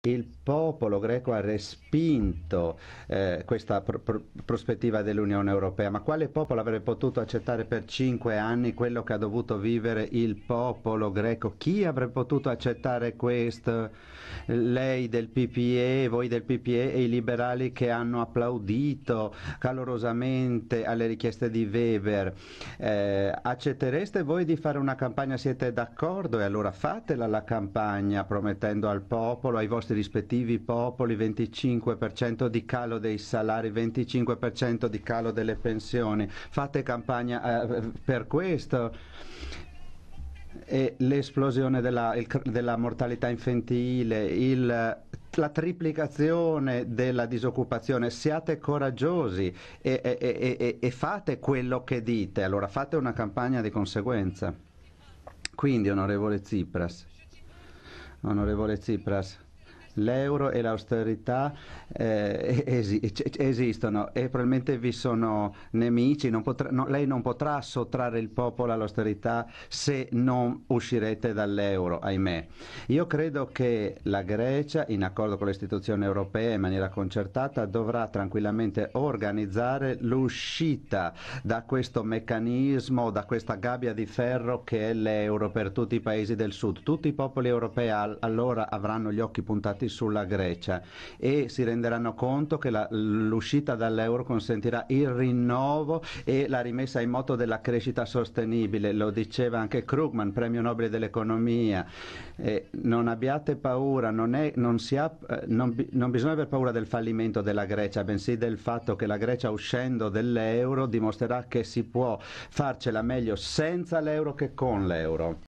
il popolo greco ha respinto questa prospettiva dell'Unione Europea, ma quale popolo avrebbe potuto accettare per 5 anni quello che ha dovuto vivere il popolo greco? Chi avrebbe potuto accettare questo? Lei del PPE, voi del PPE e i liberali che hanno applaudito calorosamente alle richieste di Weber. Accettereste voi di fare una campagna? Siete d'accordo? E allora fatela la campagna promettendo al popolo, ai vostri rispettivi popoli, 25% di calo dei salari, 25% di calo delle pensioni. Fate campagna per questo. E l'esplosione della mortalità infantile, la triplicazione della disoccupazione. Siate coraggiosi e fate quello che dite, allora fate una campagna di conseguenza. Quindi, onorevole Tsipras, l'euro e l'austerità esistono e probabilmente vi sono nemici. Lei non potrà sottrarre il popolo all'austerità se non uscirete dall'euro, ahimè. Io credo che la Grecia, in accordo con le istituzioni europee in maniera concertata, dovrà tranquillamente organizzare l'uscita da questo meccanismo, da questa gabbia di ferro che è l'euro per tutti i paesi del sud. Tutti i popoli europei allora avranno gli occhi puntati sulla Grecia e si renderanno conto che l'uscita dall'euro consentirà il rinnovo e la rimessa in moto della crescita sostenibile. Lo diceva anche Krugman, premio Nobel dell'economia. Non abbiate paura, non bisogna aver paura del fallimento della Grecia, bensì del fatto che la Grecia, uscendo dell'euro, dimostrerà che si può farcela meglio senza l'euro che con l'euro.